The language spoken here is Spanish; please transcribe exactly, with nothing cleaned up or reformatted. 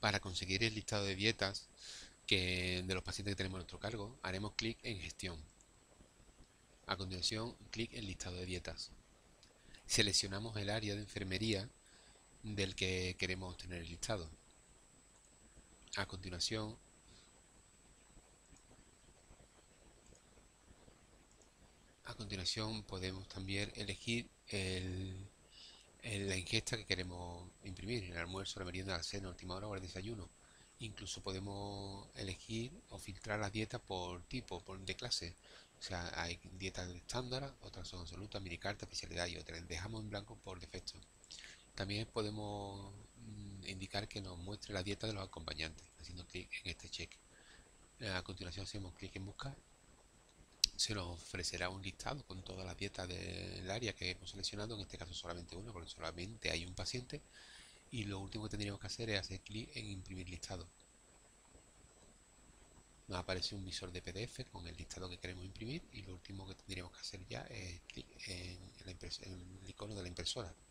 Para conseguir el listado de dietas que, de los pacientes que tenemos a nuestro cargo, haremos clic en Gestión. A continuación, clic en Listado de dietas. Seleccionamos el área de enfermería del que queremos obtener el listado. A continuación, a continuación podemos también elegir el, el- la ingesta que queremos imprimir, el almuerzo, la merienda, la cena, última hora o el desayuno. Incluso podemos elegir o filtrar las dietas por tipo, por de clase. O sea, hay dietas estándar, otras son absolutas, mini carta, especialidad y otras. Dejamos en blanco por defecto. También podemos mm, indicar que nos muestre la dieta de los acompañantes, haciendo clic en este check. A continuación hacemos clic en buscar. Se nos ofrecerá un listado con todas las dietas del área que hemos seleccionado, en este caso solamente una, porque solamente hay un paciente. Y lo último que tendríamos que hacer es hacer clic en imprimir listado. Nos aparece un visor de P D F con el listado que queremos imprimir y lo último que tendríamos que hacer ya es clic en, en, la en el icono de la impresora.